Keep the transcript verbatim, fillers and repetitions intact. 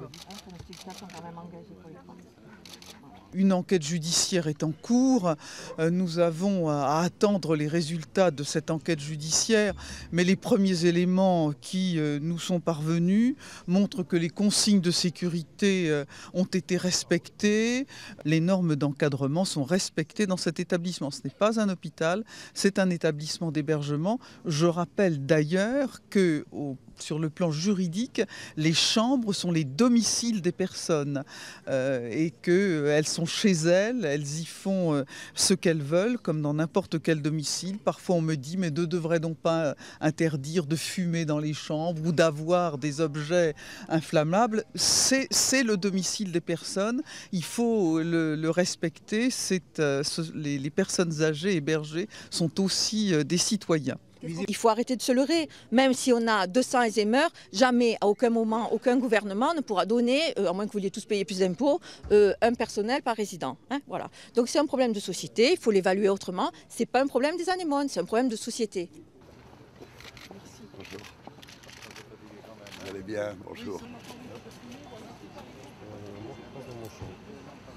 Une enquête judiciaire est en cours. Nous avons à attendre les résultats de cette enquête judiciaire, mais les premiers éléments qui nous sont parvenus montrent que les consignes de sécurité ont été respectées. Les normes d'encadrement sont respectées dans cet établissement. Ce n'est pas un hôpital, c'est un établissement d'hébergement. Je rappelle d'ailleurs que au sur le plan juridique, les chambres sont les domiciles des personnes euh, et qu'elles sont chez elles, elles y font euh, ce qu'elles veulent, comme dans n'importe quel domicile. Parfois on me dit, mais ne devrait donc pas interdire de fumer dans les chambres ou d'avoir des objets inflammables. C'est le domicile des personnes, il faut le, le respecter. Euh, ce, les, les personnes âgées hébergées sont aussi euh, des citoyens. Il faut arrêter de se leurrer. Même si on a deux cents Alzheimer, jamais, à aucun moment, aucun gouvernement ne pourra donner, euh, à moins que vous vouliez tous payer plus d'impôts, euh, un personnel par résident. Hein, voilà. Donc c'est un problème de société, il faut l'évaluer autrement. Ce n'est pas un problème des anémones, c'est un problème de société. Merci. Bonjour. Vous allez bien, bonjour.